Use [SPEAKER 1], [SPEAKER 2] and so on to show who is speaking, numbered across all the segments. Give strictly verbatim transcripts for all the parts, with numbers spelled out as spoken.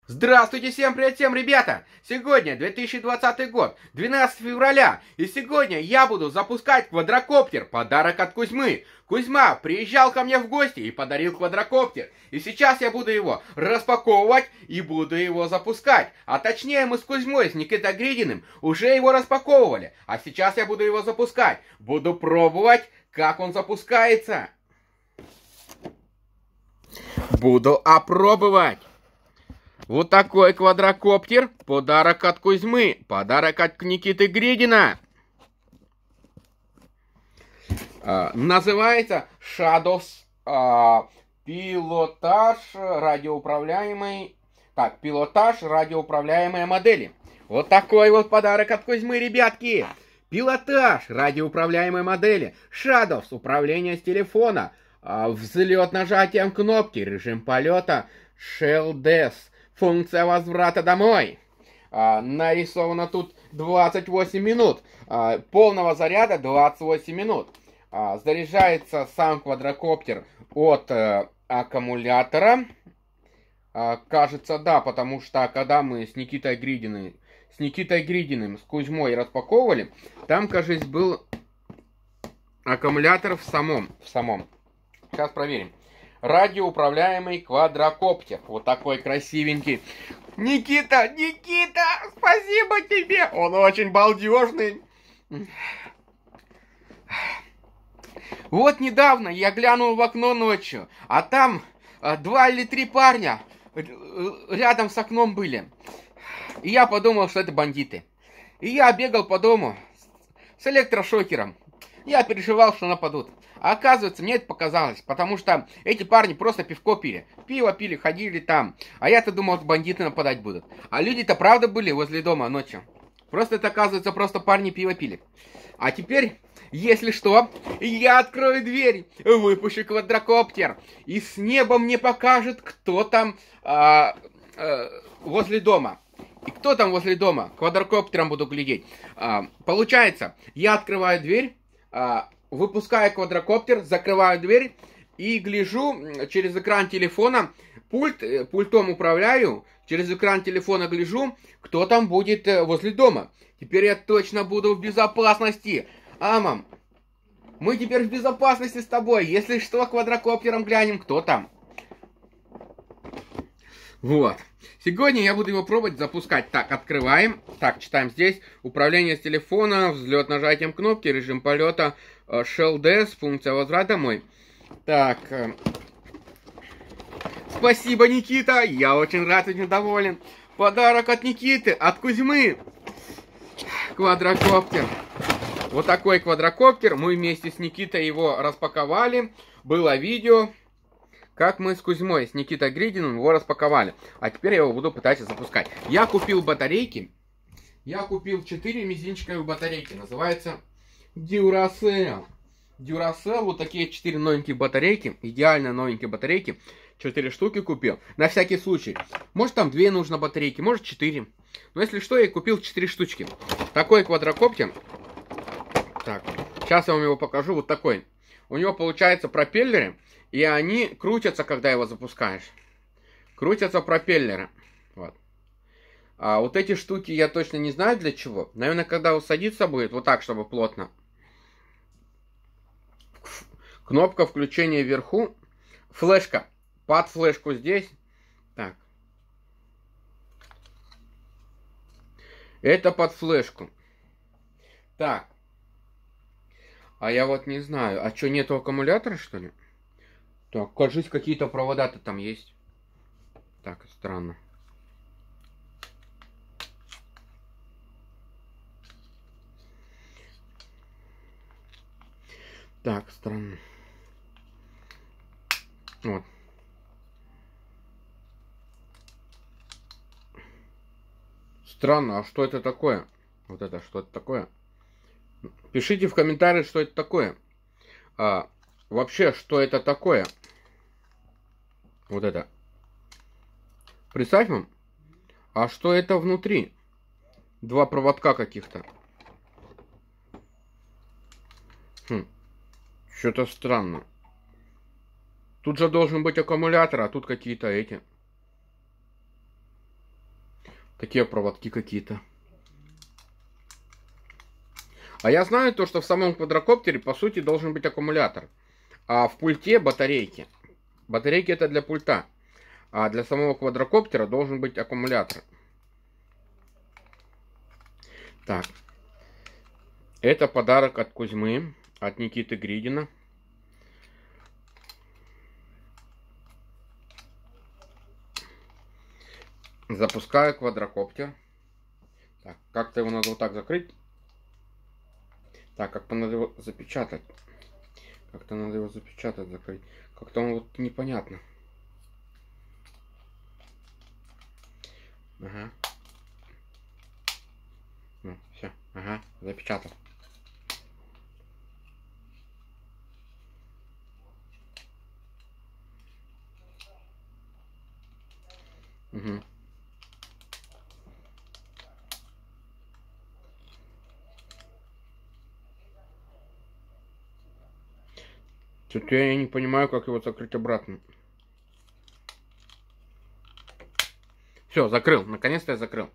[SPEAKER 1] Здравствуйте, всем привет, всем ребята! Сегодня две тысячи двадцатый год, двенадцатое февраля, и сегодня я буду запускать квадрокоптер, подарок от Кузьмы. Кузьма приезжал ко мне в гости и подарил квадрокоптер. И сейчас я буду его распаковывать и буду его запускать. А точнее мы с Кузьмой, с Никитой Гридиным уже его распаковывали. А сейчас я буду его запускать. Буду пробовать, как он запускается. Буду опробовать. Вот такой квадрокоптер. Подарок от Кузьмы. Подарок от Никиты Гридина. А, называется Shadows а, пилотаж радиоуправляемой. Так, пилотаж радиоуправляемой модели. Вот такой вот подарок от Кузьмы, ребятки. Пилотаж радиоуправляемой модели. Shadows управление с телефона. А, взлет нажатием кнопки. Режим полета. Shell функция возврата домой. А, нарисовано тут двадцать восемь минут. А, полного заряда двадцать восемь минут. А, заряжается сам квадрокоптер от а, аккумулятора. А, кажется, да, потому что когда мы с Никитой Гридиным, с Никитой Гридиным, с Кузьмой распаковывали, там, кажется, был аккумулятор в самом. В самом. Сейчас проверим. Радиоуправляемый квадрокоптер. Вот такой красивенький. Никита, Никита, спасибо тебе. Он очень балдежный. Вот недавно я глянул в окно ночью, а там а, два или три парня рядом с окном были. И я подумал, что это бандиты. И я бегал по дому с электрошокером. Я переживал, что нападут. А оказывается, мне это показалось, потому что эти парни просто пивко пили. Пиво пили, ходили там. А я-то думал, бандиты нападать будут. А люди-то правда были возле дома ночью. Просто это, оказывается, просто парни пиво пили. А теперь, если что, я открою дверь, выпущу квадрокоптер. И с неба мне покажет, кто там а, а, возле дома. И кто там возле дома? Квадрокоптером буду глядеть. А, получается, я открываю дверь, а, выпускаю квадрокоптер, закрываю дверь и гляжу через экран телефона, пульт, пультом управляю, через экран телефона гляжу, кто там будет возле дома. Теперь я точно буду в безопасности. А, мам, мы теперь в безопасности с тобой. Если что, квадрокоптером глянем, кто там. Вот. Сегодня я буду его пробовать запускать. Так, открываем. Так, читаем здесь. Управление с телефона, взлет нажатием кнопки, режим полета, Shell функция возврата домой. Так. Спасибо, Никита. Я очень рад, очень доволен. Подарок от Никиты, от Кузьмы. Квадрокоптер. Вот такой квадрокоптер. Мы вместе с Никитой его распаковали. Было видео, как мы с Кузьмой, с Никитой Гридиным его распаковали. А теперь я его буду пытаться запускать. Я купил батарейки. Я купил четыре мизинчиковые батарейки. Называется Duracell. Duracell. Вот такие четыре новенькие батарейки. Идеально новенькие батарейки. четыре штуки купил. На всякий случай. Может там две нужно батарейки, может четыре. Но если что, я купил четыре штучки. Такой квадрокоптер. Так, сейчас я вам его покажу. Вот такой. У него получается пропеллеры. И они крутятся, когда его запускаешь. Крутятся пропеллеры. Вот. А вот эти штуки я точно не знаю для чего. Наверное, когда усадиться будет, вот так, чтобы плотно. Кнопка включения вверху. Флешка. Под флешку здесь. Так. Это под флешку. Так. А я вот не знаю. А что, нету аккумулятора, что ли? Так, кажется, какие-то провода-то там есть. Так, странно. Так, странно. Вот. Странно, а что это такое? Вот это, что это такое? Пишите в комментариях, что это такое. А, вообще, что это такое? Вот это. Представь вам. А что это внутри? Два проводка каких-то. Хм. Что-то странно. Тут же должен быть аккумулятор, а тут какие-то эти. Такие проводки какие-то. А я знаю то, что в самом квадрокоптере, по сути, должен быть аккумулятор. А в пульте батарейки. Батарейки это для пульта. А для самого квадрокоптера должен быть аккумулятор. Так. Это подарок от Кузьмы, от Никиты Гридина. Запускаю квадрокоптер. Так, как-то его надо вот так закрыть. Так, как-то надо его запечатать. Как-то надо его запечатать, закрыть. Как-то он вот непонятно. Ага. Ну, все. Ага, запечатал. Угу. Тут я не понимаю, как его закрыть обратно. Все, закрыл. Наконец-то я закрыл.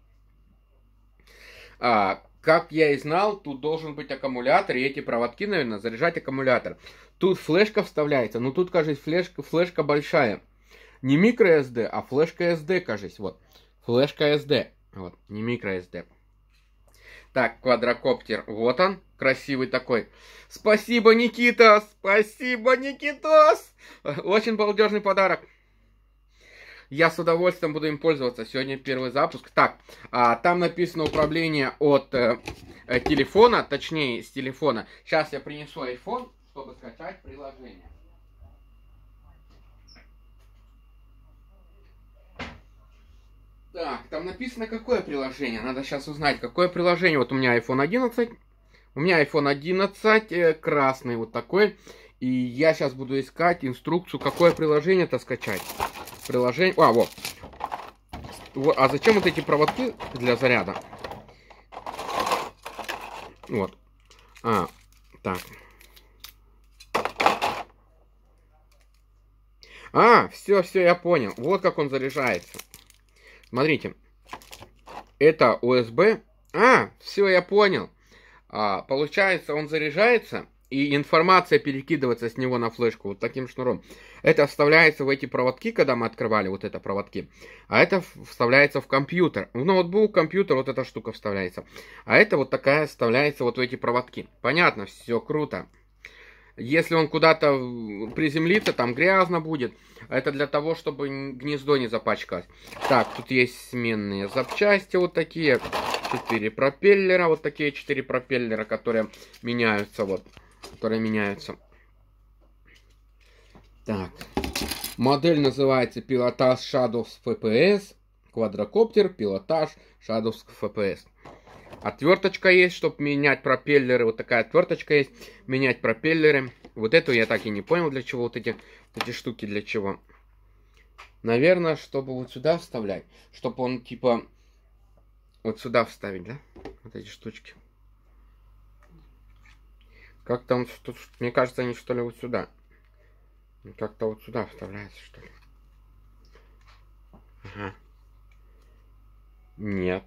[SPEAKER 1] А, как я и знал, тут должен быть аккумулятор, и эти проводки, наверное, заряжать аккумулятор. Тут флешка вставляется, но тут, кажется, флешка, флешка большая. Не microSD, а флешка эс ди, кажется. Вот. Флешка эс ди. Вот, не microSD. Так, квадрокоптер. Вот он. Красивый такой. Спасибо, Никита! Спасибо, Никитос! Очень балдежный подарок. Я с удовольствием буду им пользоваться. Сегодня первый запуск. Так, а, там написано управление от э, э, телефона, точнее, с телефона. Сейчас я принесу iPhone, чтобы скачать приложение. Так, там написано, какое приложение. Надо сейчас узнать, какое приложение. Вот у меня айфон одиннадцать. У меня айфон одиннадцать э, красный вот такой. И я сейчас буду искать инструкцию, какое приложение-то скачать. Приложение... А, вот. вот. А зачем вот эти проводки для заряда? Вот. А, так. А, все, все, я понял. Вот как он заряжается. Смотрите. Это ю эс би. А, все, я понял. А, получается, он заряжается, и информация перекидывается с него на флешку вот таким шнуром. Это вставляется в эти проводки, когда мы открывали вот это проводки. А это вставляется в компьютер. В ноутбук, компьютер, вот эта штука вставляется. А это вот такая вставляется вот в эти проводки. Понятно, все круто. Если он куда-то приземлится, там грязно будет. Это для того, чтобы гнездо не запачкалось. Так, тут есть сменные запчасти вот такие. Четыре пропеллера, вот такие четыре пропеллера, которые меняются, вот. Которые меняются. Так. Модель называется пилотаж Shadows эф пи эс. Квадрокоптер, пилотаж Shadows эф пи эс. Отверточка есть, чтобы менять пропеллеры. Вот такая отверточка есть. Менять пропеллеры. Вот эту я так и не понял, для чего вот эти, эти штуки, для чего. Наверное, чтобы вот сюда вставлять. Чтобы он типа вот сюда вставить, да? Вот эти штучки. Как-то он, мне кажется, они что ли вот сюда. Как-то вот сюда вставляется, что ли. Ага. Нет.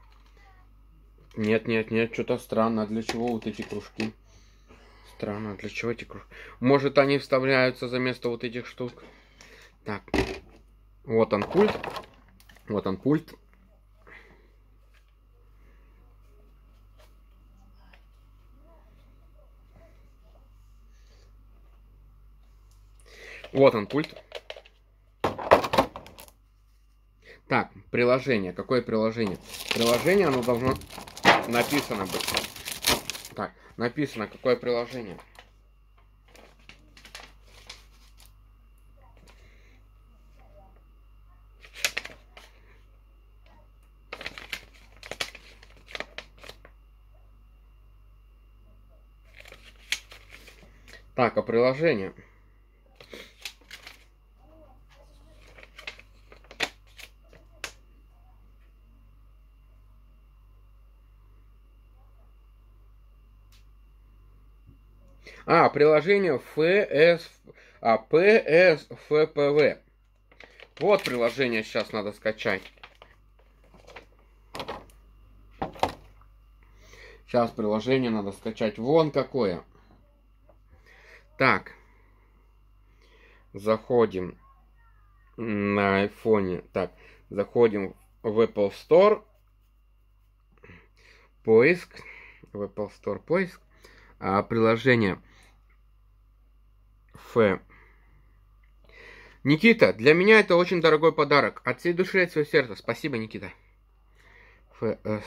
[SPEAKER 1] Нет, нет, нет, что-то странно. Для чего вот эти кружки? Странно, для чего эти кружки? Может, они вставляются за место вот этих штук? Так. Вот он пульт. Вот он пульт. Вот он пульт. Так, приложение. Какое приложение? Приложение, оно должно написано быть. Так, написано, какое приложение. Так, а приложение. А, приложение эф эс, а, пи эс эф пи ви. Вот приложение сейчас надо скачать. Сейчас приложение надо скачать. Вон какое. Так. Заходим на айфоне. Так. Заходим в Apple Store. Поиск. В Apple Store поиск. А, приложение. Ф. Никита, для меня это очень дорогой подарок. От всей души, от всего сердца. Спасибо, Никита. ФС.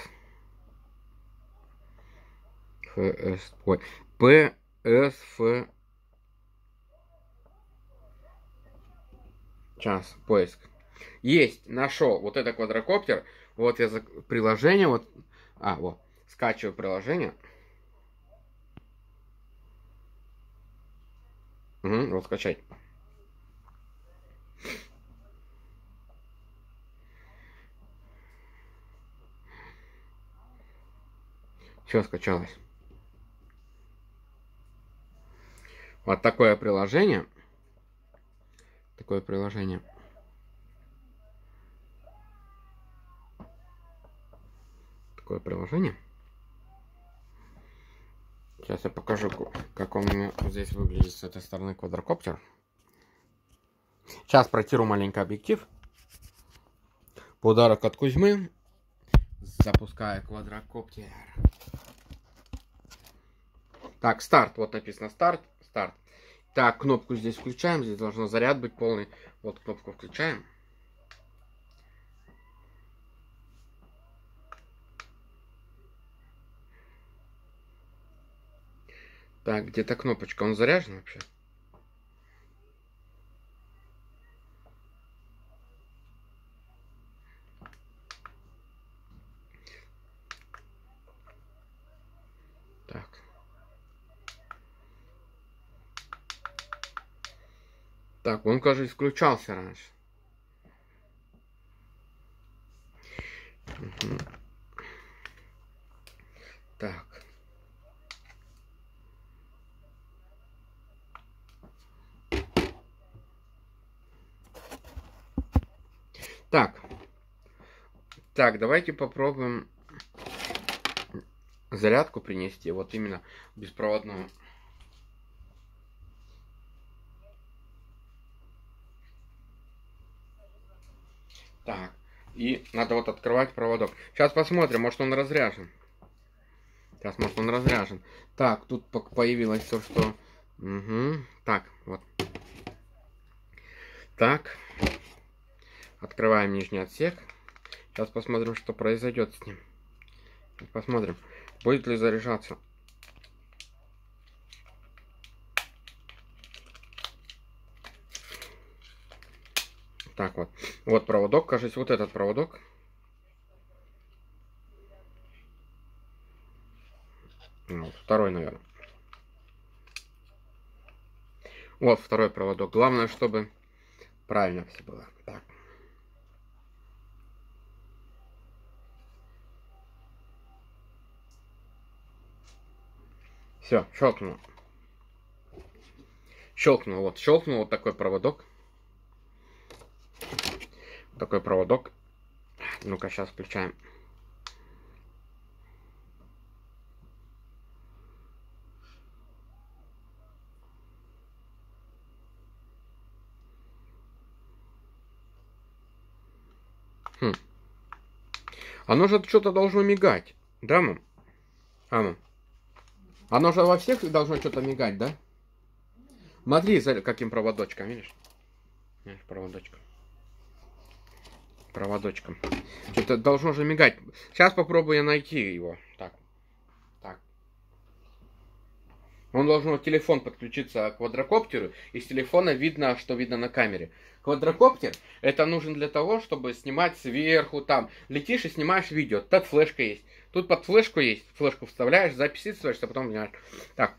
[SPEAKER 1] ФС. Ой. ПСФ. Сейчас, поиск. Есть, нашел. Вот это квадрокоптер. Вот я за приложение. Вот. А, вот. Скачиваю приложение. Угу, вот скачать. Все скачалось. Вот такое приложение. Такое приложение. Такое приложение. Сейчас я покажу, как он у меня здесь выглядит с этой стороны, квадрокоптер. Сейчас протиру маленький объектив. Подарок от Кузьмы. Запускаю квадрокоптер. Так, старт. Вот написано старт. Старт. Так, кнопку здесь включаем. Здесь должен заряд быть полный. Вот кнопку включаем. Так, где-то кнопочка. Он заряжен вообще? Так. Так, он, кажется, включался раньше. Угу. Так. Так. Так, давайте попробуем зарядку принести. Вот именно беспроводную. Так. И надо вот открывать проводок. Сейчас посмотрим, может он разряжен. Сейчас, может он разряжен. Так, тут появилось то, что... Угу. Так, вот. Так. Открываем нижний отсек. Сейчас посмотрим, что произойдет с ним. Посмотрим, будет ли заряжаться. Так вот. Вот проводок, кажется, вот этот проводок. Вот, второй, наверное. Вот второй проводок. Главное, чтобы правильно все было. Так. Все, щелкнуло. Щелкнул, вот, щелкнул вот такой проводок. Такой проводок. Ну-ка, сейчас включаем. Хм. Оно же что-то должно мигать. Да, мам? А, мам? Оно же во всех должно что-то мигать, да? Смотри, за каким проводочком, видишь? Видишь, проводочком. Проводочком. Что-то должно же мигать. Сейчас попробую найти его. Так. Так. Он должен телефон подключиться к квадрокоптеру. И с телефона видно, что видно на камере. Квадрокоптер это нужен для того, чтобы снимать сверху там. Летишь и снимаешь видео. Тут флешка есть. Тут под флешку есть. Флешку вставляешь, записываешься, потом снимаешь. Так.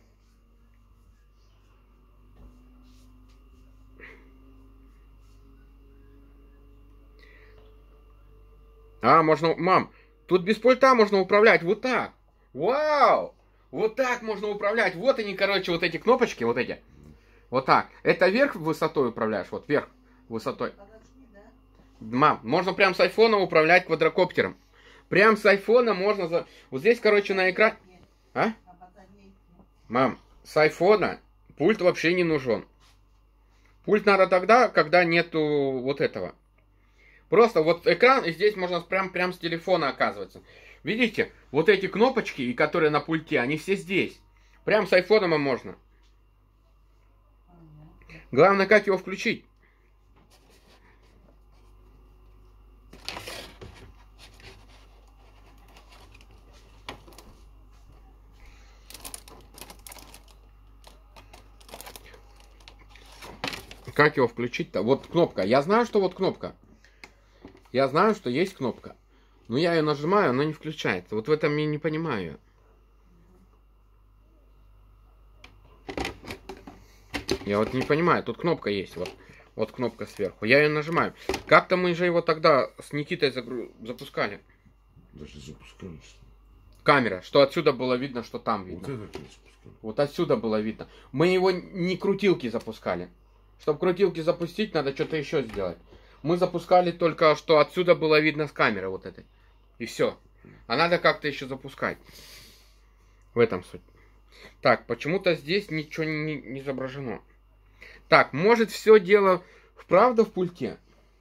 [SPEAKER 1] А, можно... Мам, тут без пульта можно управлять вот так. Вау! Вот так можно управлять. Вот они, короче, вот эти кнопочки, вот эти. Вот так. Это вверх высотой управляешь. Вот вверх высотой. Мам, можно прям с айфона управлять квадрокоптером. Прям с айфона можно... За... Вот здесь, короче, на экране... А? Мам, с айфона пульт вообще не нужен. Пульт надо тогда, когда нету вот этого. Просто вот экран, и здесь можно прям, прям с телефона оказываться. Видите, вот эти кнопочки, которые на пульте, они все здесь. Прям с айфоном можно. Главное, как его включить. Как его включить-то? Вот кнопка. Я знаю, что вот кнопка. Я знаю, что есть кнопка. Но я ее нажимаю, она не включается. Вот в этом я не понимаю. Я вот не понимаю. Тут кнопка есть. Вот, вот кнопка сверху. Я ее нажимаю. Как-то мы же его тогда с Никитой загру... запускали.
[SPEAKER 2] Даже запускали.
[SPEAKER 1] Камера. Что отсюда было видно, что там видно.
[SPEAKER 2] Вот, это запускали.
[SPEAKER 1] Вот отсюда было видно. Мы его не крутилки запускали. Чтобы крутилки запустить, надо что-то еще сделать. Мы запускали только, что отсюда было видно с камеры вот этой. И все. А надо как-то еще запускать. В этом суть. Так, почему-то здесь ничего не, не изображено. Так, может все дело вправду в пульте?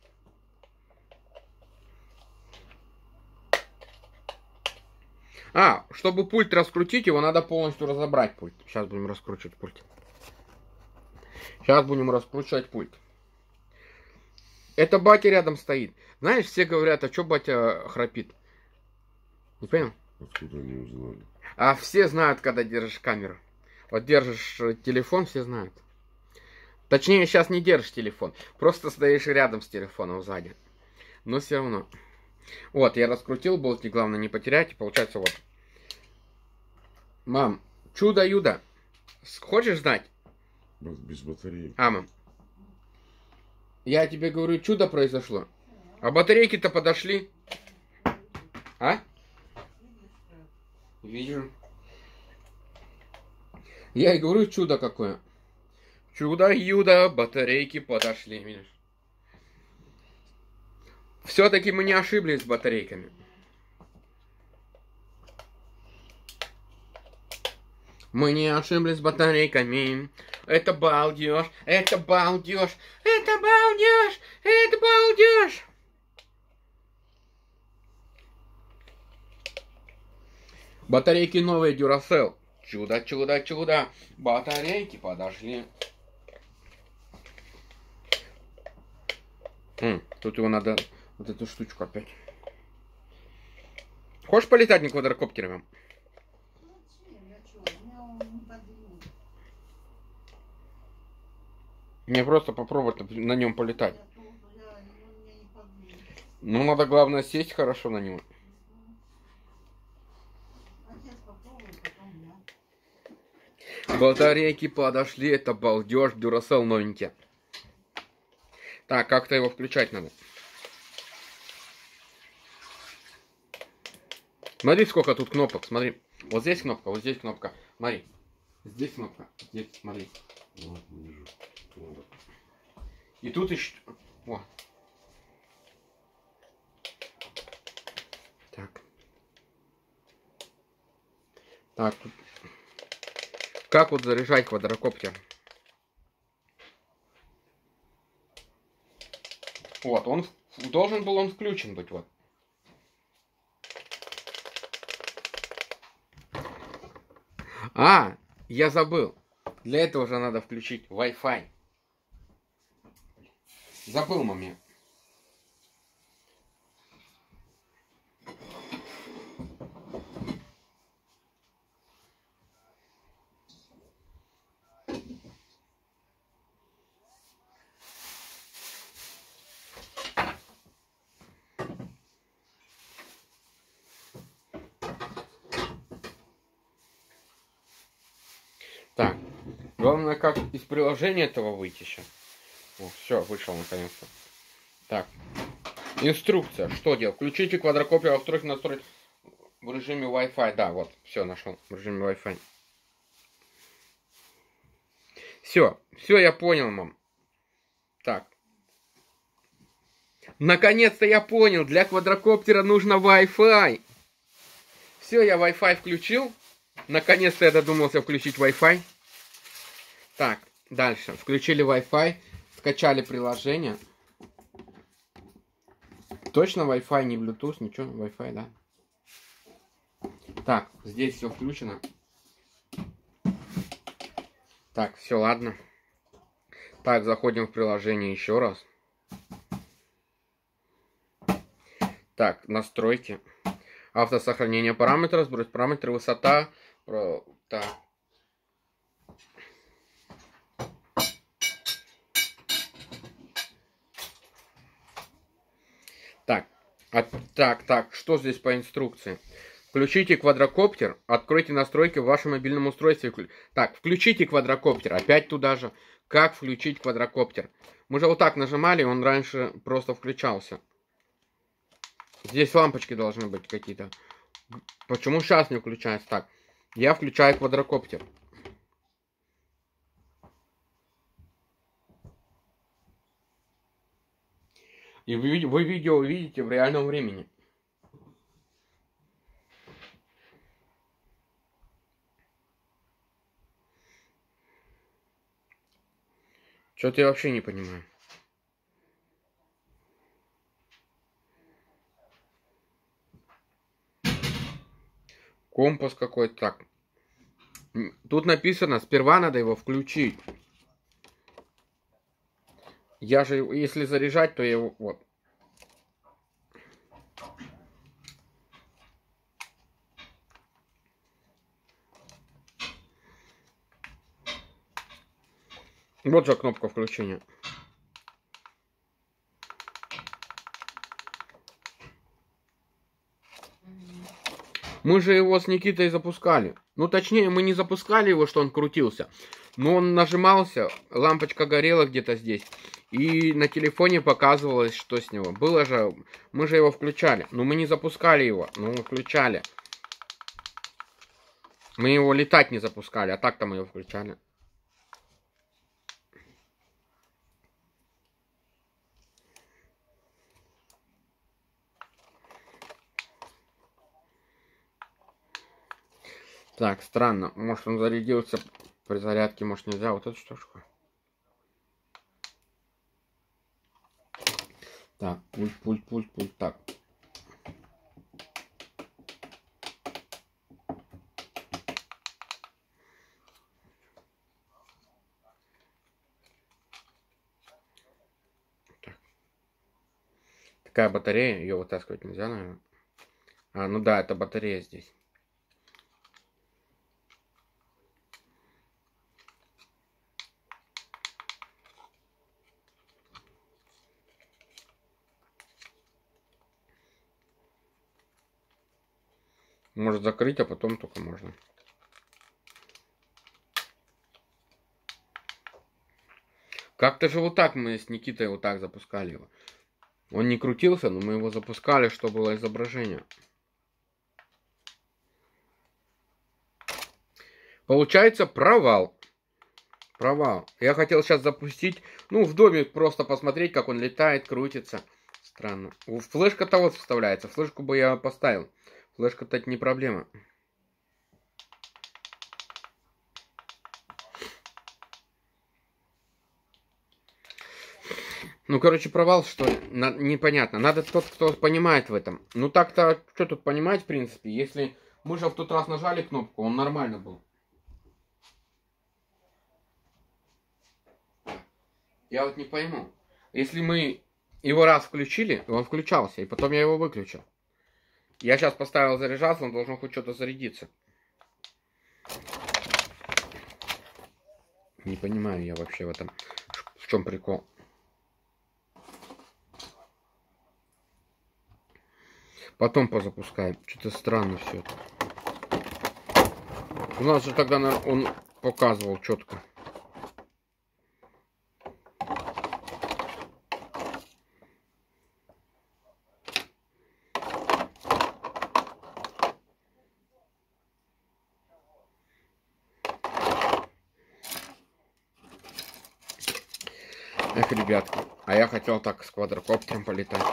[SPEAKER 1] А, чтобы пульт раскрутить, его надо полностью разобрать пульт. Сейчас будем раскручивать пульт. Сейчас будем раскручивать пульт. Это батя рядом стоит. Знаешь, все говорят, а что батя храпит? Не понял?
[SPEAKER 2] Откуда они узнали?
[SPEAKER 1] А все знают, когда держишь камеру. Вот держишь телефон, все знают. Точнее, сейчас не держишь телефон. Просто стоишь рядом с телефоном сзади. Но все равно. Вот, я раскрутил болтик, главное не потерять. И получается вот. Мам, чудо-юдо. Хочешь знать?
[SPEAKER 2] Без батареи.
[SPEAKER 1] А, мам. Я тебе говорю, чудо произошло. А батарейки-то подошли. А? Вижу. Я и говорю, чудо какое. Чудо-юдо, батарейки подошли. Видишь? Все-таки мы не ошиблись с батарейками. Мы не ошиблись с батарейками. Это балдеж, это балдеж, это балдеж, это балдеж. Батарейки новые Duracell. Чудо, чудо, чудо. Батарейки подошли. М, тут его надо, вот эту штучку опять. Хочешь полетать на квадрокоптере, мам? Мне просто попробовать на нем полетать. Ну, надо, главное, сесть хорошо на него. Батарейки подошли, это балдеж, Duracell новенький. Так, как-то его включать надо. Смотри, сколько тут кнопок, смотри. Вот здесь кнопка, вот здесь кнопка. Смотри. Здесь кнопка, здесь, смотри.
[SPEAKER 2] Вот, вижу. Вот.
[SPEAKER 1] И тут еще... О. Так. Так. Как вот заряжать квадрокоптер? Вот, он должен был он включен быть, вот. А, я забыл. Для этого же надо включить Wi-Fi. Забыл момент. Так, главное, как из приложения этого выйти сейчас. О, все, вышел наконец-то. Так, инструкция. Что делать? Включите квадрокоптер, устройство настроить в режиме Wi-Fi. Да, вот, все, нашел в режиме Wi-Fi. Все, все, я понял, мам. Так. Наконец-то я понял, для квадрокоптера нужно Wi-Fi. Все, я Wi-Fi включил. Наконец-то я додумался включить Wi-Fi. Так, дальше. Включили Wi-Fi, скачали приложение. Точно Wi-Fi, не Bluetooth, ничего, Wi-Fi, да. Так, здесь все включено. Так, все, ладно. Так, заходим в приложение еще раз. Так, настройки. Автосохранение параметров, сброс параметры, высота. Про... Так. Так, от... так, так, что здесь по инструкции? Включите квадрокоптер, откройте настройки в вашем мобильном устройстве. Так, включите квадрокоптер, опять туда же. Как включить квадрокоптер? Мы же вот так нажимали, он раньше просто включался. Здесь лампочки должны быть какие-то. Почему сейчас не включается? Так, я включаю квадрокоптер. И вы, вы видео увидите в реальном времени. Что-то я вообще не понимаю. Компас какой-то. Так. Тут написано, сперва надо его включить. Я же, если заряжать, то я его... Вот. Вот же кнопка включения. Мы же его с Никитой запускали. Ну, точнее, мы не запускали его, что он крутился. Но он нажимался, лампочка горела где-то здесь. И на телефоне показывалось, что с него. Было же... Мы же его включали. Но мы не запускали его. Но мы включали. Мы его летать не запускали. А так-то мы его включали. Так, странно. Может, он зарядился при зарядке, может, нельзя. Вот это что ж. Так, пульт, пульт, пульт, пульт. Так. Так. Такая батарея. Ее вытаскивать нельзя, наверное. А, ну да, это батарея здесь. Может закрыть, а потом только можно. Как-то же вот так мы с Никитой вот так запускали его. Он не крутился, но мы его запускали, что было изображение. Получается провал. Провал. Я хотел сейчас запустить, ну, в доме просто посмотреть, как он летает, крутится. Странно. Флешка-то вот вставляется. Флешку бы я поставил. Флешка-то не проблема. Ну, короче, провал, что ли? На, непонятно. Надо тот, кто понимает в этом. Ну, так-то, что тут понимать, в принципе? Если мы же в тот раз нажали кнопку, он нормально был. Я вот не пойму. Если мы его раз включили, он включался, и потом я его выключил. Я сейчас поставил заряжаться, он должен хоть что-то зарядиться. Не понимаю я вообще в этом. В чем прикол? Потом позапускаем. Что-то странно все это. У нас же тогда он показывал четко. Эх, ребятки, а я хотел так с квадрокоптером полетать.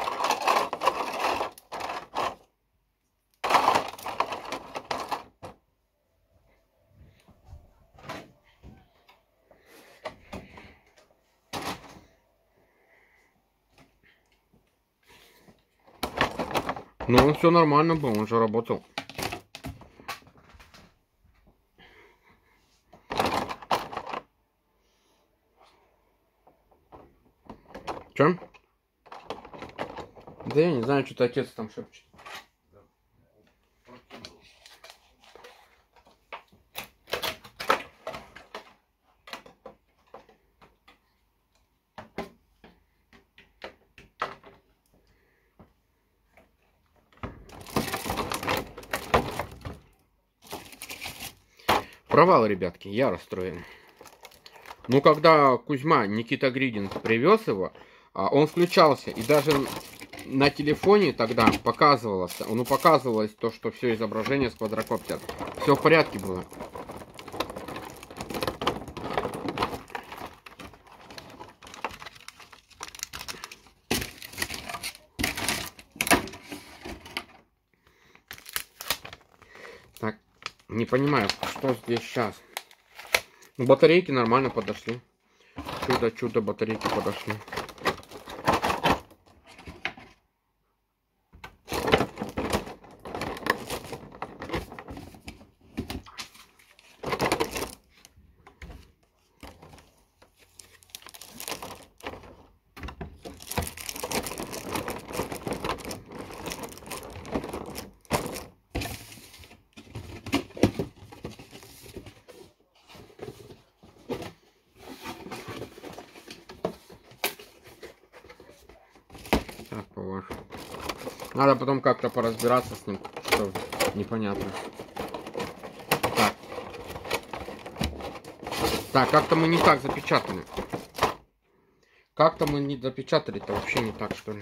[SPEAKER 1] Ну, он все нормально был, он же работал. Че? Да я не знаю, что-то отец там шепчет. Провал, ребятки, я расстроен. Ну, когда Кузьма, Никита Гридин, привез его, он включался. И даже на телефоне тогда показывалось, ну, показывалось то, что все изображение с квадрокоптера. Все в порядке было. Так, не понимаю, что здесь сейчас. Батарейки нормально подошли. Чудо-чудо, батарейки подошли. Надо потом как-то поразбираться с ним, что непонятно. Так. Так, как-то мы не так запечатали. Как-то мы не запечатали-то вообще не так, что ли.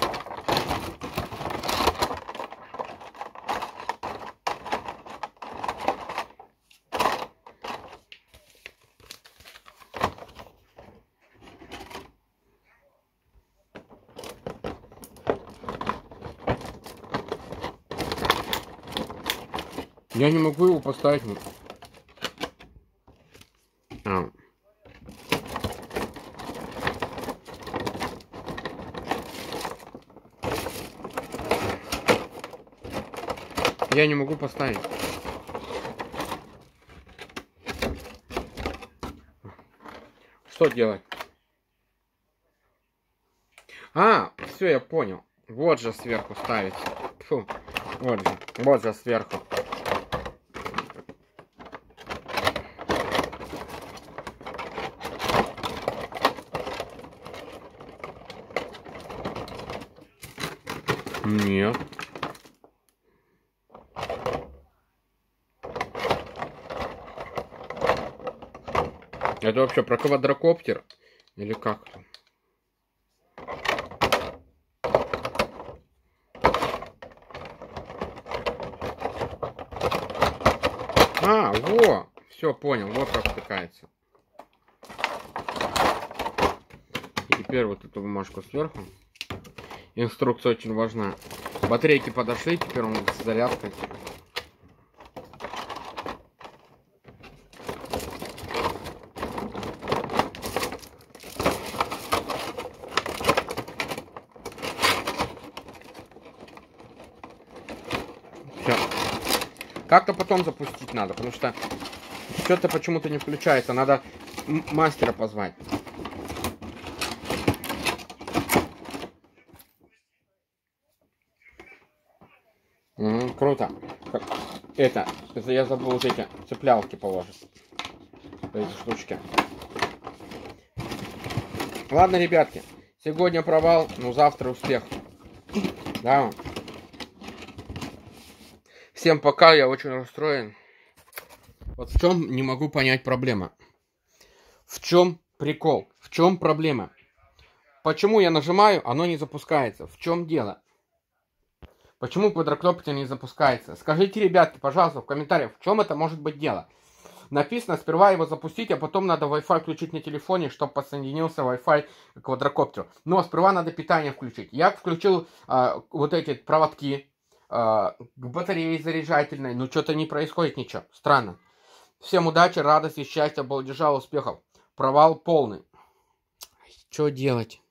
[SPEAKER 1] Я не могу его поставить. А. Я не могу поставить. Что делать? А, все, я понял. Вот же сверху ставить. Фу. Вот же. Вот же сверху. Нет. Это вообще про квадрокоптер? Или как? А, во! Все, понял. Вот как втыкается. И теперь вот эту бумажку сверху. Инструкция очень важна. Батарейки подошли, теперь он с зарядкой. Все. Как-то потом запустить надо, потому что что-то почему-то не включается. Надо мастера позвать. Угу, круто. Это, это я забыл вот эти цеплялки положить. Эти штучки. Ладно, ребятки. Сегодня провал, но завтра успех. Да. Всем пока, я очень расстроен. Вот в чем не могу понять проблема. В чем прикол? В чем проблема? Почему я нажимаю, оно не запускается? В чем дело? Почему квадрокоптер не запускается? Скажите, ребятки, пожалуйста, в комментариях, в чем это может быть дело? Написано, сперва его запустить, а потом надо Wi-Fi включить на телефоне, чтобы подсоединился Wi-Fi к квадрокоптеру. Но сперва надо питание включить. Я включил э, вот эти проводки э, к батарее заряжательной, но что-то не происходит ничего. Странно. Всем удачи, радости, счастья, балдежа, успехов. Провал полный. Что делать?